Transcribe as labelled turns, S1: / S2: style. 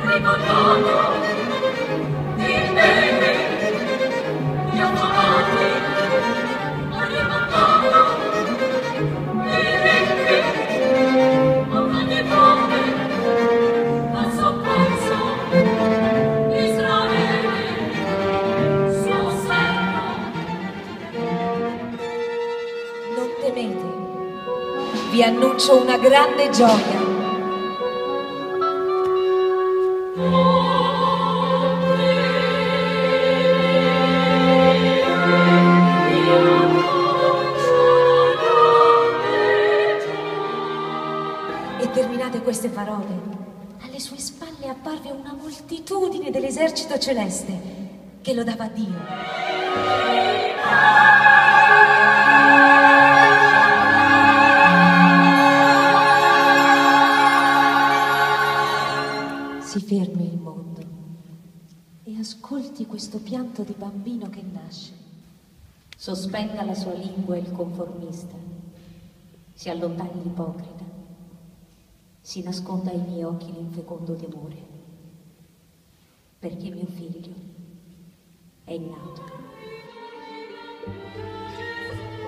S1: Vi annuncio una grande gioia. E terminate queste parole, alle sue spalle apparve una moltitudine dell'esercito celeste che lodava Dio. Si fermi il mondo e ascolti questo pianto di bambino che nasce. Sospenda la sua lingua il conformista, si allontani l'ipocrita, si nasconda ai miei occhi l'infecondo timore, perché mio figlio è nato.